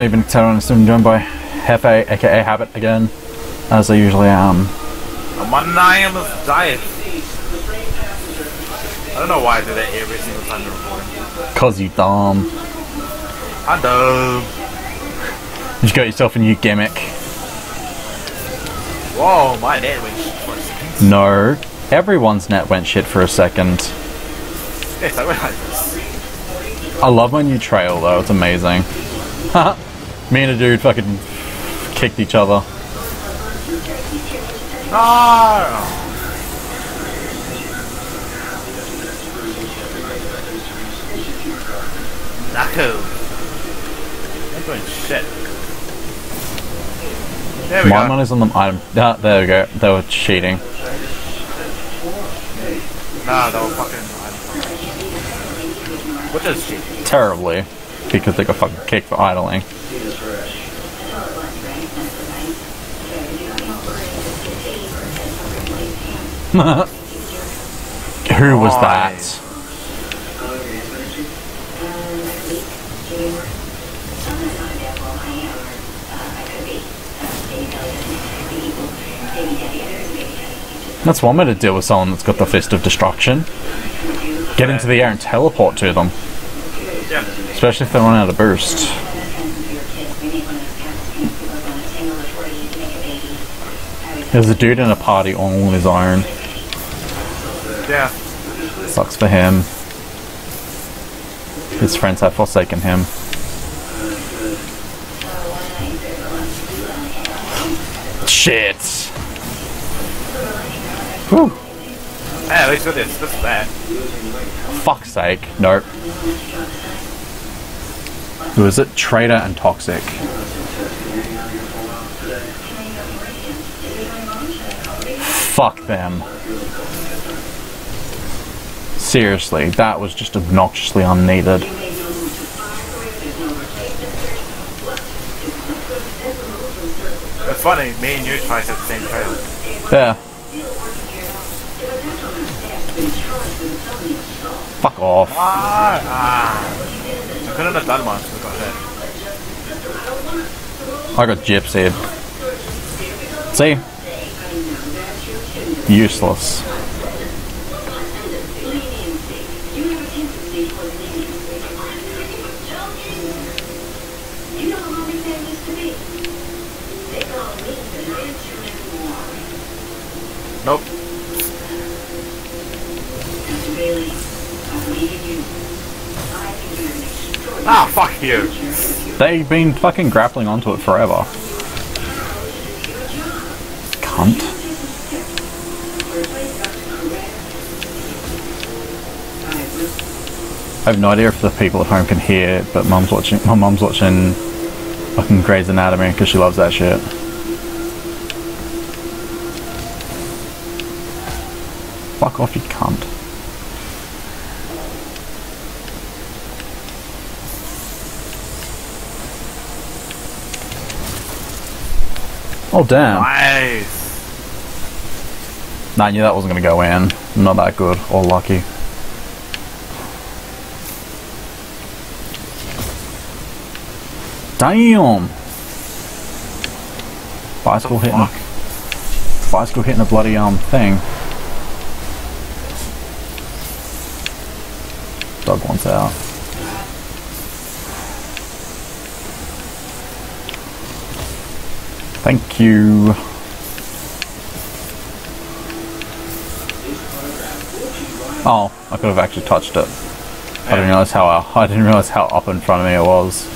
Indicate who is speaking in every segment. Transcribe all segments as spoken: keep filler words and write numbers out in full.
Speaker 1: I've been soon joined by Hefe, aka Habit again, as I usually am.
Speaker 2: I'm on an nihilist diet. I don't know why I do that every single time you're recording.
Speaker 1: Cause you dumb.
Speaker 2: I'm dumb.
Speaker 1: You got yourself a new gimmick.
Speaker 2: Whoa, my net went shit for a second.
Speaker 1: No. Everyone's net went shit for a second.
Speaker 2: Yes, I realize this.
Speaker 1: I love my new trail though, it's amazing. Me and a dude fucking kicked each other.
Speaker 2: No! Knuckle. I'm doing shit. There we
Speaker 1: My
Speaker 2: go.
Speaker 1: money's on them item. Ah, there we go. They were cheating.
Speaker 2: Nah, they were fucking. What is cheating?
Speaker 1: Terribly. Because they got fucking kicked for idling. Who was that? That's one way to deal with someone that's got the Fist of Destruction. Get into the air and teleport to them.
Speaker 2: Yeah.
Speaker 1: Especially if they run out of burst. There's a dude in a party all on his own.
Speaker 2: Yeah.
Speaker 1: Sucks for him. His friends have forsaken him. Shit! Whew.
Speaker 2: Hey, at least with this, this is bad.
Speaker 1: Fuck's sake. Nope. Who is it? Traitor and Toxic. Fuck them. Seriously, that was just obnoxiously unneeded.
Speaker 2: It's funny, me and you twice at the same trailer.
Speaker 1: Yeah. Fuck off.
Speaker 2: Ah, ah. I couldn't have done much, we got hit.
Speaker 1: I got gypsied. See? Useless.
Speaker 2: Nope. Ah, fuck you.
Speaker 1: They've been fucking grappling onto it forever. Cunt. I have no idea if the people at home can hear it, but mum's watching. My mum's watching fucking Grey's Anatomy because she loves that shit. Fuck off, you cunt. Oh damn.
Speaker 2: Nice.
Speaker 1: Nah, I knew that wasn't gonna go in. I'm not that good or lucky. Damn! Bicycle hitting. Bicycle hitting a bloody um thing. Dog wants out. Thank you. Oh, I could have actually touched it. I didn't realize how uh, I didn't realize how up in front of me it was.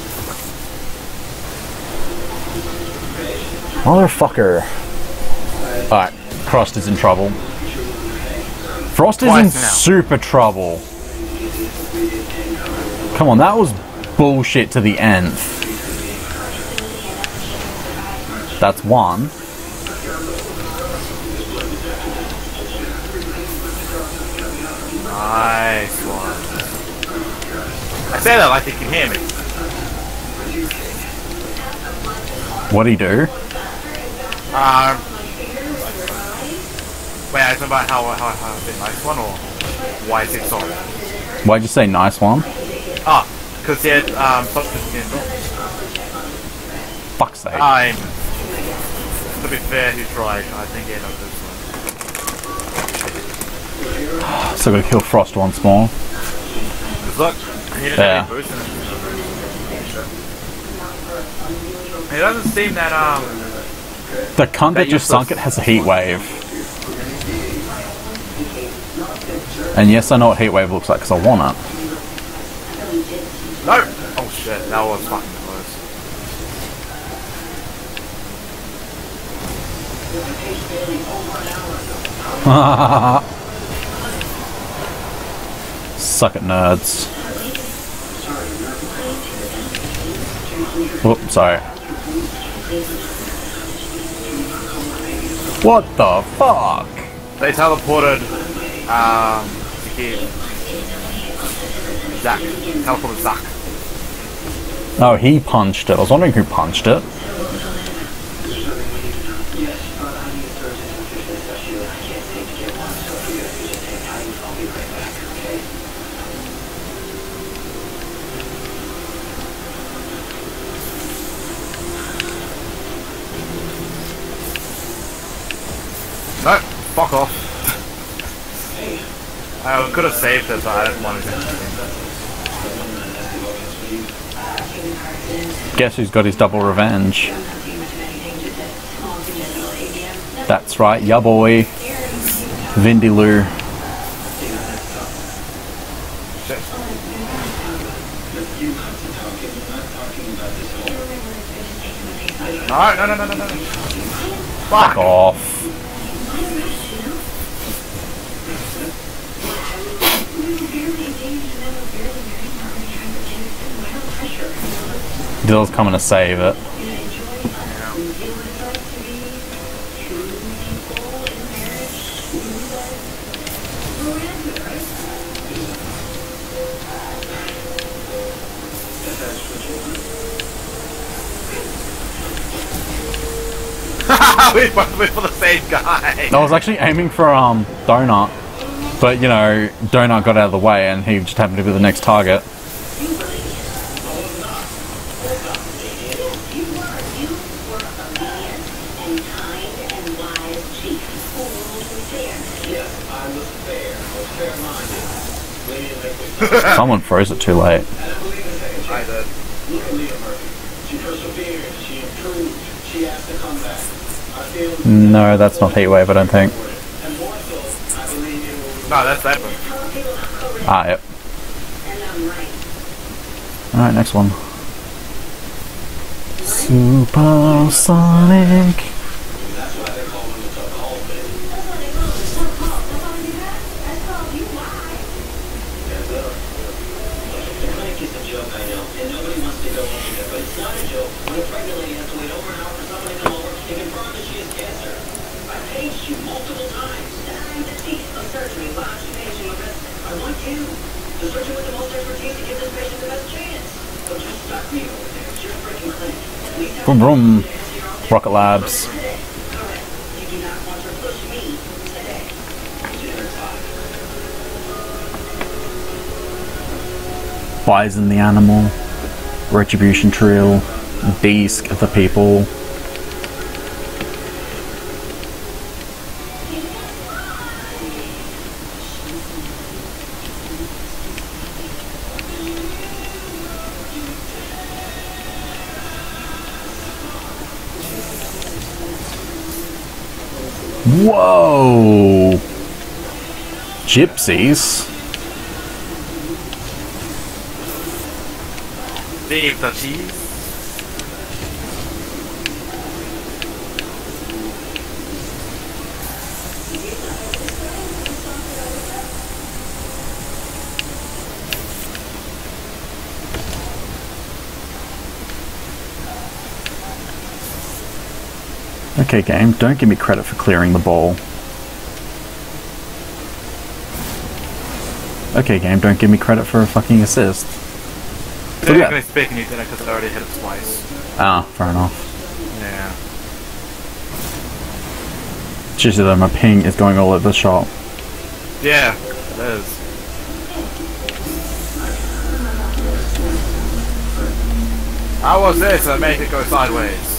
Speaker 1: Motherfucker. Alright, Frost is in trouble. Frost is
Speaker 2: Twice
Speaker 1: in
Speaker 2: now.
Speaker 1: super trouble. Come on, that was bullshit to the nth. That's one.
Speaker 2: Nice one. I say that like you can hear me.
Speaker 1: What'd he do?
Speaker 2: Um. Wait, I was about how how how is it nice one or why is it so?
Speaker 1: Why'd you say nice one?
Speaker 2: Ah, because he had um substance in it.
Speaker 1: fuck's sake.
Speaker 2: I'm. To be fair, he tried. I think he ended up this one.
Speaker 1: So gotta kill Frost once more.
Speaker 2: Good luck. He didn't
Speaker 1: Yeah.
Speaker 2: have any boost in it. It doesn't seem that, um...
Speaker 1: The cunt that
Speaker 2: that
Speaker 1: just sunk it has a heat wave. And yes, I know what heat wave looks like because I want it.
Speaker 2: No! Oh shit, that was fucking close.
Speaker 1: Suck it, nerds. Whoop, sorry. What the fuck?
Speaker 2: They teleported, um, to here. Zach. Teleported Zach.
Speaker 1: Oh, he punched it. I was wondering who punched it.
Speaker 2: No, fuck off. I could have saved it, but I didn't want to do it.
Speaker 1: Guess who's got his double revenge? That's right, ya boy. Vindaloo.
Speaker 2: Shit. No, no, no, no, no, no.
Speaker 1: Fuck off. Dill's coming to save it.
Speaker 2: we both went for the same guy.
Speaker 1: I was actually aiming for um Donut, but you know, Donut got out of the way and he just happened to be the next target. Someone froze it too late.
Speaker 2: I did.
Speaker 1: No, that's not Heatwave, I don't think.
Speaker 2: No, that's that one.
Speaker 1: Ah, yep. Alright, next one. Supersonic. Vroom vroom. Rocket Labs. Bison the animal. Retribution Trill. Desk the people. Whoa! Gypsies?
Speaker 2: Big the cheese.
Speaker 1: Okay, game, don't give me credit for clearing the ball. Okay, game, don't give me credit for a fucking assist.
Speaker 2: Technically speaking, you did it because I already hit it twice.
Speaker 1: Ah, fair enough.
Speaker 2: Yeah.
Speaker 1: It's just that my ping is going all over the shop.
Speaker 2: Yeah, it is. How was this? I made it go sideways.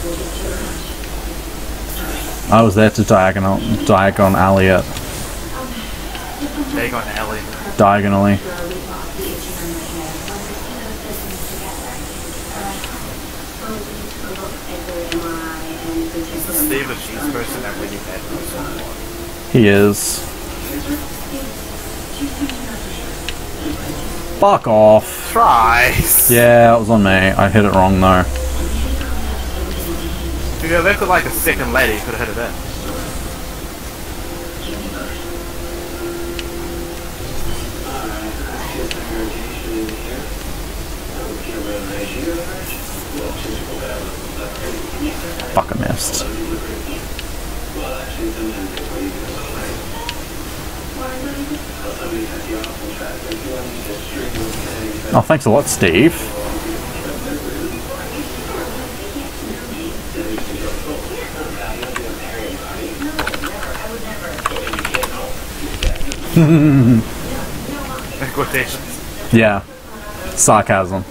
Speaker 1: I was there to diagonal, diagon alley it.
Speaker 2: There you go, Ellie.
Speaker 1: Diagonally.
Speaker 2: Steve the cheese person that really had so far.
Speaker 1: He is. Fuck off.
Speaker 2: Tries.
Speaker 1: Yeah, it was on me. I hit it wrong though.
Speaker 2: If you left it like a second later, you could have hit it in.
Speaker 1: Fuck, I missed. Oh, thanks a lot, Steve.
Speaker 2: Quotations.
Speaker 1: Yeah. Sarcasm.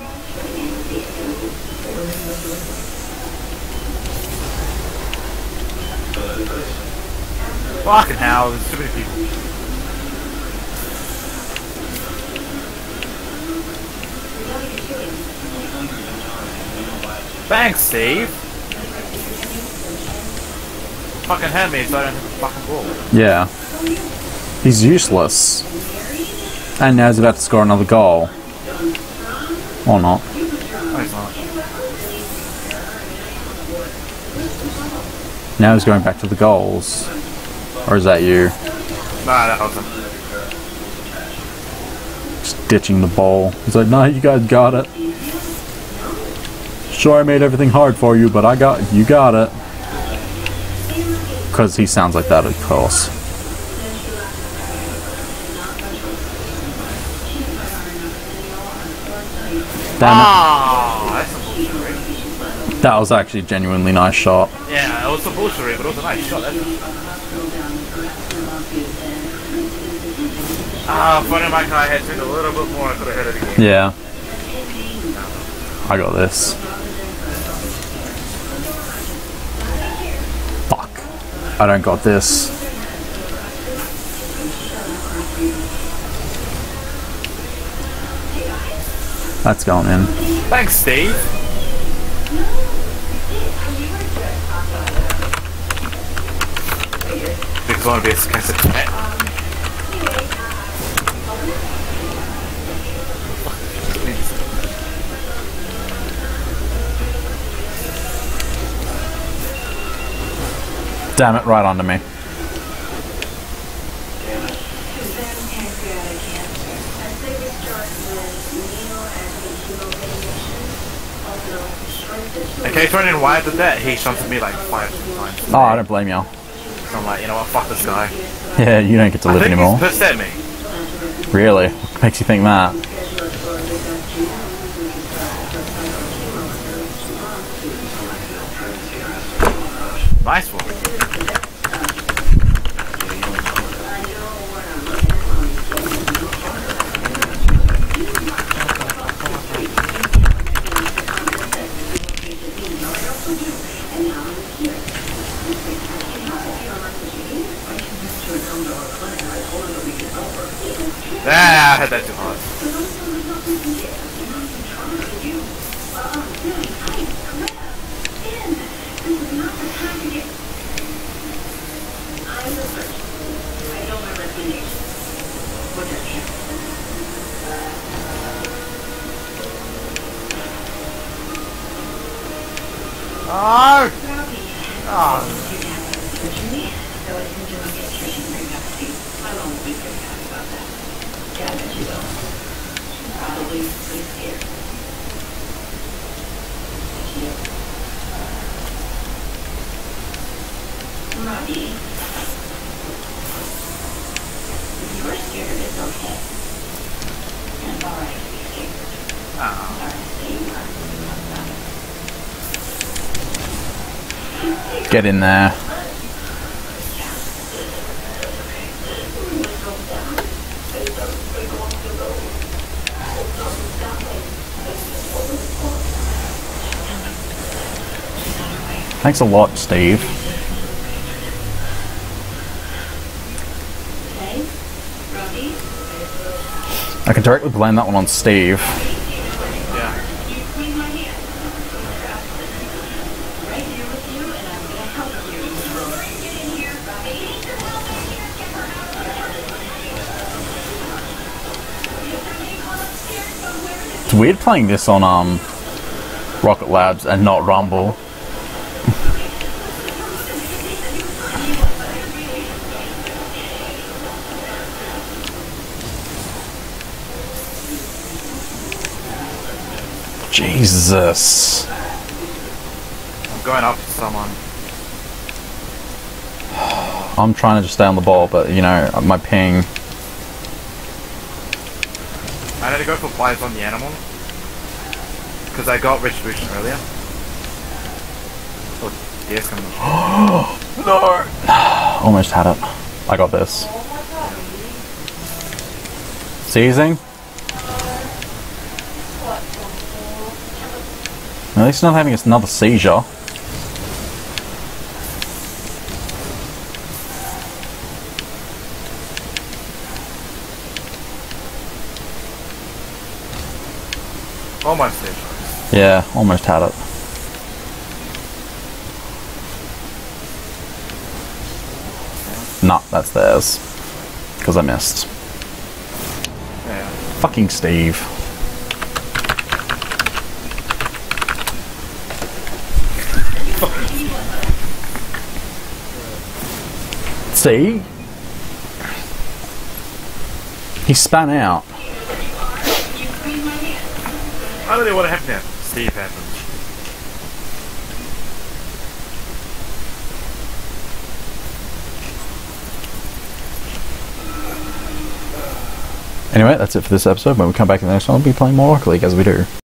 Speaker 2: Fucking hell, there's too many people. Thanks, Steve. Fucking hand me so I don't hit the fucking ball.
Speaker 1: Yeah. He's useless. And now he's about to score another goal. Or not.
Speaker 2: No, he's not.
Speaker 1: Now he's going back to the goals. Or is that you?
Speaker 2: Nah, that wasn't.
Speaker 1: Just ditching the ball. He's like, no, you guys got it. Sure, I made everything hard for you, but I got, you got it. Because he sounds like that, of course. Damn it.
Speaker 2: Oh, that's a bullshit.
Speaker 1: That was actually a genuinely nice shot.
Speaker 2: Yeah, it was a bullshit, but it was a nice shot. That's Ah, funny my car had turned a little bit more, I could have hit it again.
Speaker 1: Yeah. I got this. Fuck. I don't got this. That's going in.
Speaker 2: Thanks, Steve. It's going to be a scarcity pet.
Speaker 1: Damn it, right under me.
Speaker 2: Okay, turning why did that? He shunted me like five times.
Speaker 1: Oh, I don't blame you.
Speaker 2: So I'm like, you know what, fuck this guy.
Speaker 1: Yeah, you don't get to
Speaker 2: I
Speaker 1: live
Speaker 2: think
Speaker 1: anymore.
Speaker 2: he's pissed at me.
Speaker 1: Really? What makes you think that?
Speaker 2: Nice one. Ah, I had that too hard. Oh! Oh!
Speaker 1: Get in there. Thanks a lot, Steve. I can directly blame that one on Steve.
Speaker 2: Yeah.
Speaker 1: It's weird playing this on um Rocket Labs and not Rumble. Jesus.
Speaker 2: I'm going up to someone.
Speaker 1: I'm trying to just stay on the ball, but you know, my ping.
Speaker 2: I need to go for flies on the animal. Because I got retribution earlier. Oh, deer's coming.
Speaker 1: No! Almost had it. I got this. Seizing. At least not having another seizure.
Speaker 2: Almost there.
Speaker 1: Yeah, almost had it. Nah, that's theirs. Because I missed.
Speaker 2: Yeah.
Speaker 1: Fucking Steve. See? He span out.
Speaker 2: I don't know what happened now. Steve happened.
Speaker 1: Anyway, that's it for this episode. When we come back in the next one, we'll be playing more Rocket League as we do.